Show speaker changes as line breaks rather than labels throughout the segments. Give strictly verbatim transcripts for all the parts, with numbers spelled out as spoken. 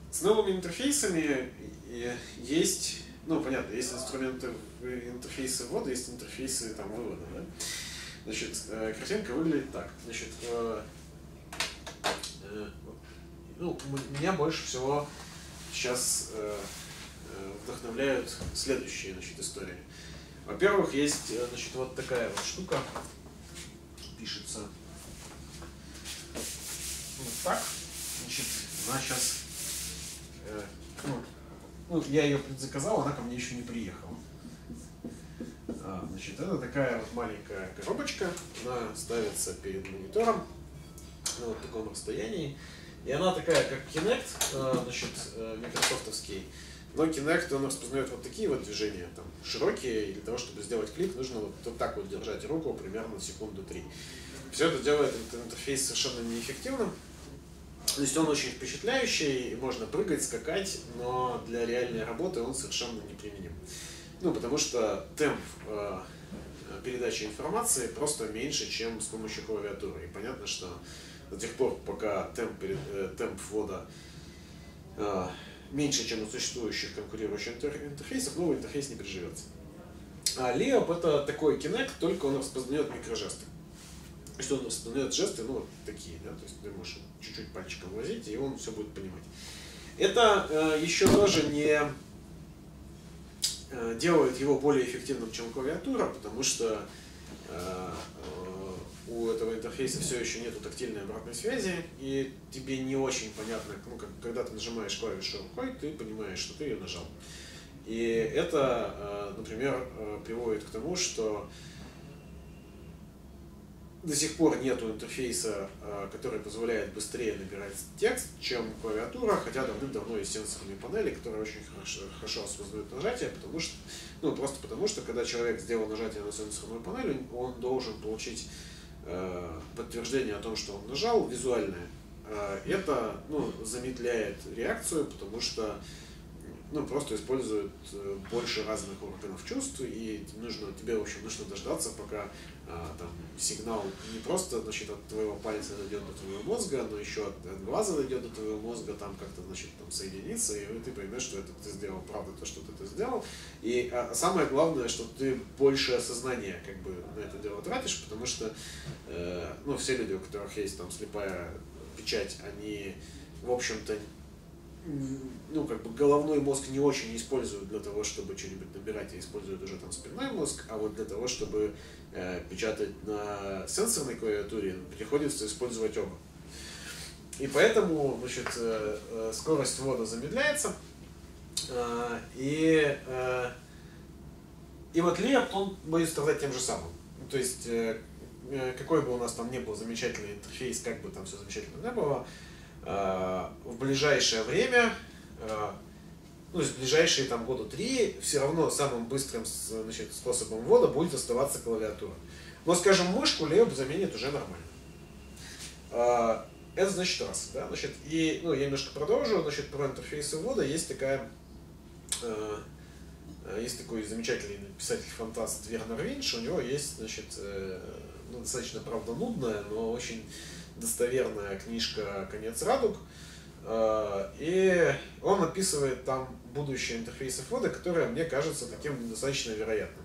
С новыми интерфейсами есть, ну понятно, есть инструменты интерфейсы ввода, есть интерфейсы там вывода. Да? Значит, картинка выглядит так. Значит, э, э, ну, меня больше всего сейчас э, вдохновляют следующие, значит, истории. Во-первых, есть, значит, вот такая вот штука, пишется вот так. Значит, она сейчас, э, ну, ну, я ее предзаказал, она ко мне еще не приехала. А, значит, это такая вот маленькая коробочка, она ставится перед монитором на вот таком расстоянии. И она такая, как Kinect, значит, микрософтовский. Но Kinect, он распознает вот такие вот движения, там, широкие, и для того, чтобы сделать клик, нужно вот, вот так вот держать руку примерно секунду три. Все это делает этот интерфейс совершенно неэффективным. То есть он очень впечатляющий, можно прыгать, скакать, но для реальной работы он совершенно неприменим. Ну, потому что темп э, передачи информации просто меньше, чем с помощью клавиатуры. И понятно, что до тех пор, пока темп, э, темп ввода э, меньше, чем у существующих конкурирующих интерфейсов, новый интерфейс не приживется. А Leop — это такой Kinect, только он распознает микрожесты. То есть он распознает жесты, ну, вот такие, да, то есть ты можешь чуть-чуть пальчиком возить, и он все будет понимать. Это э, еще тоже не э, делает его более эффективным, чем клавиатура, потому что э, э, у этого интерфейса все еще нету тактильной обратной связи, и тебе не очень понятно, ну, как, когда ты нажимаешь клавишу рукой, ты понимаешь, что ты ее нажал. И это, э, например, э, приводит к тому, что до сих пор нету интерфейса, который позволяет быстрее набирать текст, чем клавиатура, хотя давным-давно есть сенсорные панели, которые очень хорошо, хорошо распознают нажатие, потому что, ну, просто потому что, когда человек сделал нажатие на сенсорную панель, он должен получить э, подтверждение о том, что он нажал, визуальное. Э, это, ну, замедляет реакцию, потому что, ну, просто используют больше разных органов чувств, и нужно, тебе, в общем, нужно дождаться, пока а, там, сигнал не просто, значит, от твоего пальца дойдет до твоего мозга, но еще от, от глаза дойдет до твоего мозга, там как-то, значит, там соединится, и ты поймешь, что это ты сделал, правда, то, что ты это сделал. И а, самое главное, что ты больше осознания, как бы, на это дело тратишь, потому что, э, ну, все люди, у которых есть там слепая печать, они, в общем-то, ну, как бы головной мозг не очень используют для того, чтобы что-нибудь набирать, а используют уже там спинной мозг, а вот для того, чтобы э, печатать на сенсорной клавиатуре, приходится использовать оба. И поэтому, значит, э, э, скорость ввода замедляется, э, и, э, и вот Leop, он будет страдать тем же самым. То есть, э, какой бы у нас там ни был замечательный интерфейс, как бы там все замечательно не было, в ближайшее время, ну, в ближайшие там года три, все равно самым быстрым, значит, способом ввода будет оставаться клавиатура. Но, скажем, мышку Leop заменит уже нормально. Это значит раз, да, значит, и, ну, я немножко продолжу, значит, про интерфейсы ввода. Есть такая, есть такой замечательный писатель-фантаст Вернер Винч, у него есть, значит, ну, достаточно, правда, нудная, но очень достоверная книжка «Конец радуг», и он описывает там будущее интерфейса ввода, которое мне кажется таким достаточно вероятным.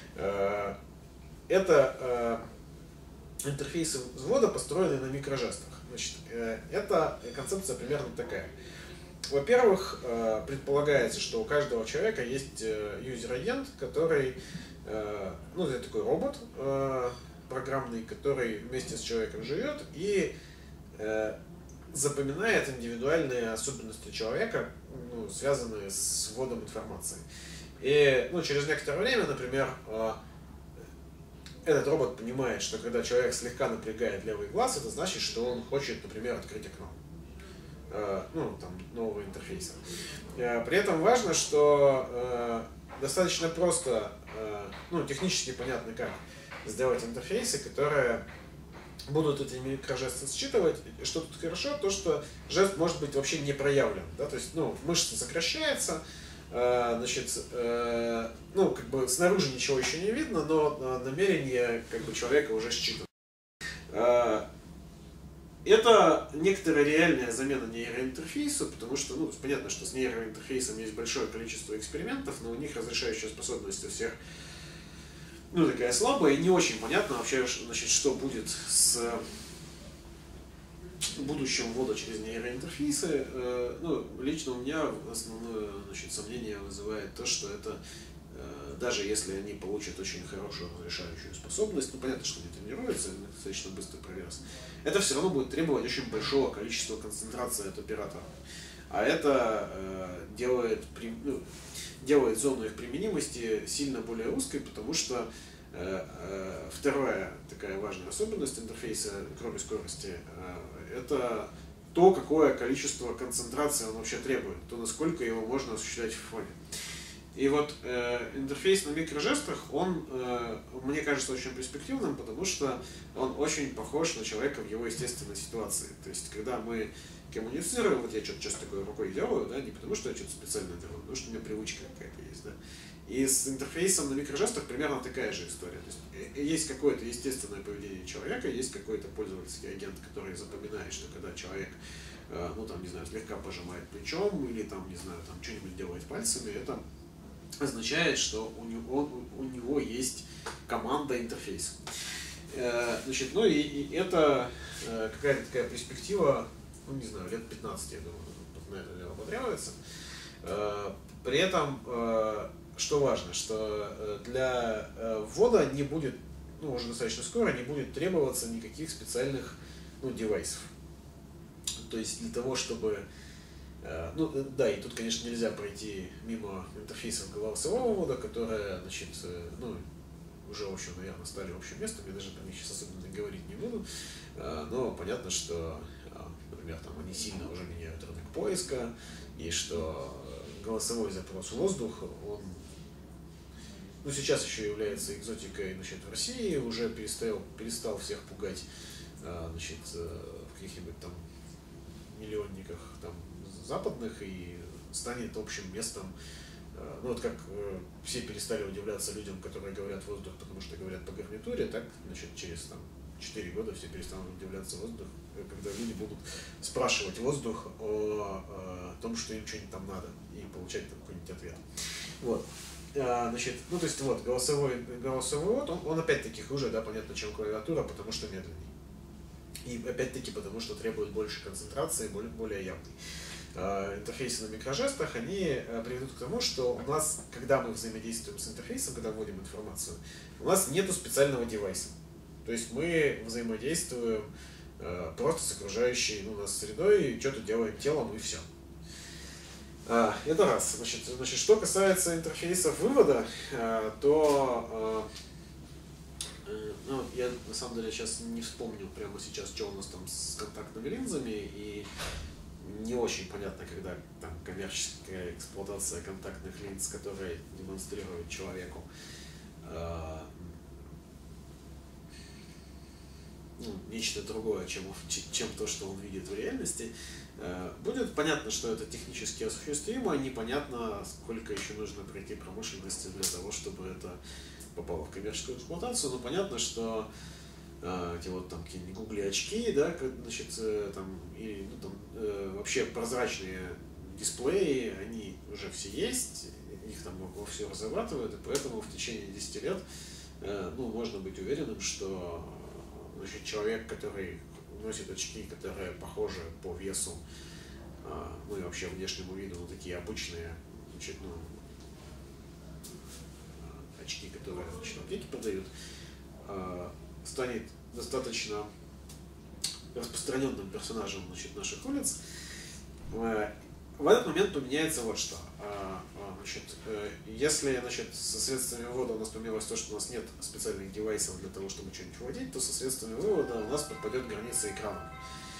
Это интерфейсы ввода, построенные на микрожестах. Значит, эта концепция примерно такая. Во-первых, предполагается, что у каждого человека есть юзер-агент, который, ну, это такой робот программный, который вместе с человеком живет и э, запоминает индивидуальные особенности человека, ну, связанные с вводом информации. И, ну, через некоторое время, например, э, этот робот понимает, что когда человек слегка напрягает левый глаз, это значит, что он хочет, например, открыть окно, э, ну, там, нового интерфейса. Э, при этом важно, что э, достаточно просто, э, ну, технически понятно как, сделать интерфейсы, которые будут эти микрожесты считывать. Что тут хорошо, то что жест может быть вообще не проявлен. Да? То есть, ну, мышца сокращается, э, значит, э, ну, как бы снаружи ничего еще не видно, но намерение, как бы, человека уже считано. Э, Это некоторая реальная замена нейроинтерфейса, потому что, ну, понятно, что с нейроинтерфейсом есть большое количество экспериментов, но у них разрешающая способность у всех, ну, такая слабая, и не очень понятно вообще, значит, что будет с будущим ввода через нейроинтерфейсы. Ну, лично у меня основное, значит, сомнение вызывает то, что это, даже если они получат очень хорошую разрешающую способность, ну, понятно, что они тренируются, достаточно быстро прогресс, это все равно будет требовать очень большого количества концентрации от оператора. А это э, делает, ну, делает зону их применимости сильно более узкой, потому что э, э, вторая такая важная особенность интерфейса, кроме скорости, э, это то, какое количество концентрации он вообще требует, то, насколько его можно осуществлять в фоне. И вот э, интерфейс на микрожестах, он, э, мне кажется, очень перспективным, потому что он очень похож на человека в его естественной ситуации. То есть, когда мы коммуницируем, вот я что-то часто такой рукой делаю, да, не потому что я что-то специально делаю, потому что у меня привычка какая-то есть, да. И с интерфейсом на микрожестах примерно такая же история. То есть, есть какое-то естественное поведение человека, есть какой-то пользовательский агент, который запоминает, что когда человек, э, ну там, не знаю, слегка пожимает плечом или там, не знаю, там что-нибудь делает пальцами, это означает, что у него, у него есть команда интерфейса. Значит, ну и, и это какая-то такая перспектива, ну не знаю, лет пятнадцать, я думаю, на это дело потребуется. При этом, что важно, что для ввода не будет, ну уже достаточно скоро, не будет требоваться никаких специальных, ну, девайсов. То есть для того, чтобы... Ну да, и тут, конечно, нельзя пройти мимо интерфейсов голосового ввода, которые, значит, ну, уже, в общем, наверное, стали общим местом, я даже про них сейчас особенно говорить не буду, но понятно, что, например, там они сильно уже меняют рынок поиска, и что голосовой запрос в воздух, он, ну, сейчас еще является экзотикой, значит, в России, уже перестал, перестал всех пугать, значит, в каких-нибудь там миллионниках там западных и станет общим местом. Ну вот как э, все перестали удивляться людям, которые говорят воздух, потому что говорят по гарнитуре, так, значит, через там четыре года все перестанут удивляться воздух, когда люди будут спрашивать воздух о, о том, что им что-нибудь там надо, и получать там какой-нибудь ответ. Вот. А, значит, ну то есть вот голосовой, голосовой вот, он, он опять-таки хуже, да, понятно, чем клавиатура, потому что медленней. И опять-таки потому, что требует больше концентрации, более, более явной. Интерфейсы на микрожестах, они приведут к тому, что у нас, когда мы взаимодействуем с интерфейсом, когда вводим информацию, у нас нет специального девайса. То есть мы взаимодействуем просто с окружающей, ну, нас средой, что-то делаем телом и все. Это раз. Значит, значит, что касается интерфейсов вывода, то ну, я на самом деле сейчас не вспомню прямо сейчас, что у нас там с контактными линзами, и не очень понятно, когда там коммерческая эксплуатация контактных линз, которые демонстрируют человеку э, ну, нечто другое, чем, чем то, что он видит в реальности, э, будет понятно, что это технически осуществимо, непонятно, сколько еще нужно пройти промышленности для того, чтобы это попало в коммерческую эксплуатацию, но понятно, что эти вот там какие-нибудь гугли очки, да, значит, там, и, ну, там, э, вообще прозрачные дисплеи, они уже все есть, их там во все разрабатывают, и поэтому в течение десяти лет э, ну, можно быть уверенным, что, значит, человек, который носит очки, которые похожи по весу, э, ну и вообще внешнему виду, ну, такие обычные, значит, ну, очки, которые, значит, аптеки продают, э, станет достаточно распространенным персонажем, значит, наших улиц. В этот момент поменяется вот что. Значит, если, значит, со средствами вывода у нас поменялось то, что у нас нет специальных девайсов для того, чтобы что-нибудь вводить, то со средствами вывода у нас пропадет граница экрана.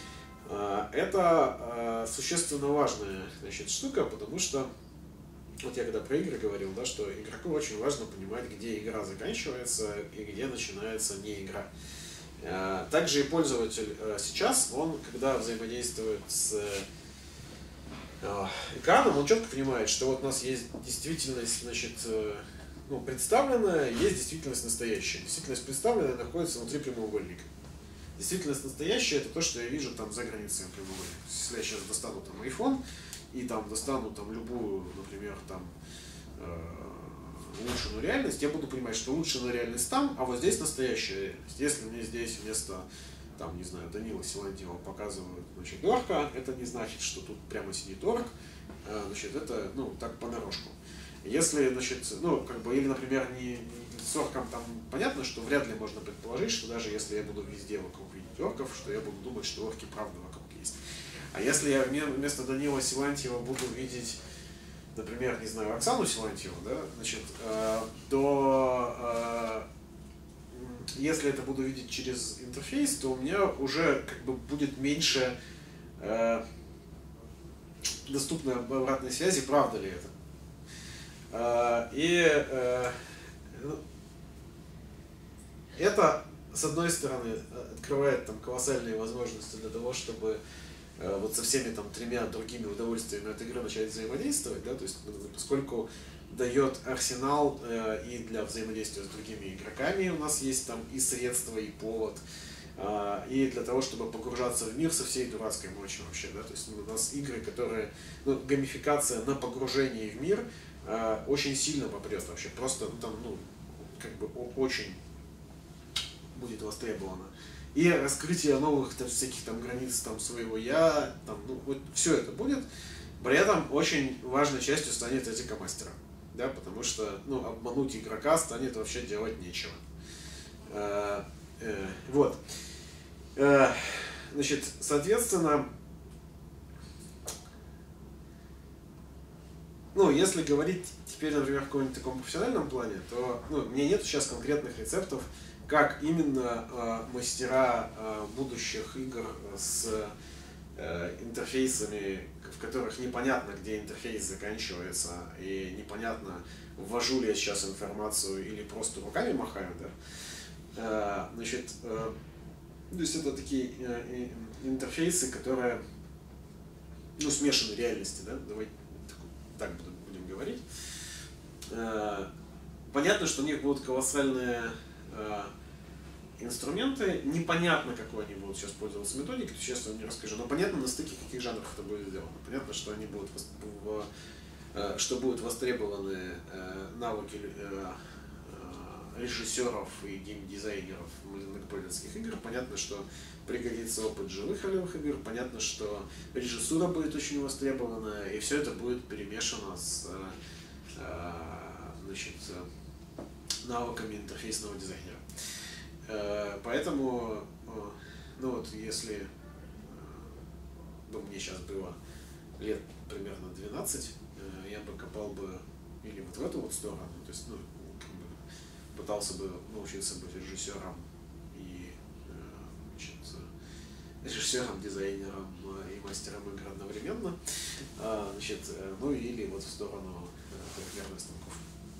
Это существенно важная, значит, штука, потому что вот я когда про игры говорил, да, что игроку очень важно понимать, где игра заканчивается и где начинается не игра. Также и пользователь сейчас, он, когда взаимодействует с экраном, он четко понимает, что вот у нас есть действительность, значит, ну, представленная, есть действительность настоящая. Действительность представленная находится внутри прямоугольника. Действительность настоящая — это то, что я вижу там за границей прямоугольника. Если я сейчас достану там iPhone и там достану там любую, например, там улучшенную реальность, я буду понимать, что улучшенная реальность там, а вот здесь настоящая реальность. Если мне здесь вместо, там, не знаю, Данила Силантьева показывают, значит, орка, это не значит, что тут прямо сидит орк, значит, это, ну, так понарошку. Если, значит, ну, как бы, или, например, не, не с орком там понятно, что вряд ли можно предположить, что даже если я буду везде вокруг видеть орков, что я буду думать, что орки правда вокруг есть. А если я вместо Данила Силантьева буду видеть, например, не знаю, Оксану Силантьеву, да, значит, э, то э, если это буду видеть через интерфейс, то у меня уже как бы будет меньше э, доступной обратной связи, правда ли это. Э, и э, это, с одной стороны, открывает там колоссальные возможности для того, чтобы вот со всеми там тремя другими удовольствиями от игры начать взаимодействовать, да, то есть поскольку дает арсенал э, и для взаимодействия с другими игроками у нас есть там и средства, и повод, э, и для того, чтобы погружаться в мир со всей дурацкой мощью вообще, да, то есть у нас игры, которые, ну, геймификация на погружении в мир э, очень сильно попрет вообще, просто, ну, там, ну, как бы очень будет востребовано. И раскрытие новых там, всяких там границ там, своего я, там, ну, вот все это будет. При этом очень важной частью станет этика мастера, да, потому что, ну, обмануть игрока станет вообще делать нечего. Э, э, вот. Э, значит, соответственно, ну, если говорить теперь, например, в каком-нибудь таком профессиональном плане, то, ну, у меня нет сейчас конкретных рецептов, как именно э, мастера э, будущих игр с э, интерфейсами, в которых непонятно, где интерфейс заканчивается, и непонятно, ввожу ли я сейчас информацию или просто руками махаю, да? Э, значит, э, то есть это такие э, интерфейсы, которые, ну, смешанной реальности, да? Давайте так будем говорить. Э, понятно, что у них будут колоссальные э, инструменты, непонятно, какой они будут сейчас пользоваться методикой, сейчас я вам не расскажу, но понятно, на стыке каких жанров это будет сделано. Понятно, что они будут, в, э, что будут востребованы э, навыки э, э, режиссеров и геймдизайнеров многопользовательских игр, понятно, что пригодится опыт живых ролевых игр, понятно, что режиссура будет очень востребована, и все это будет перемешано с э, значит, навыками интерфейсного дизайнера. Поэтому, ну вот, если ну, мне сейчас было лет примерно двенадцать, я бы копал бы или вот в эту вот сторону, то есть, ну, как бы пытался бы научиться быть режиссером и, значит, режиссером, дизайнером и мастером игр одновременно, значит, ну или вот в сторону трехмерных станков.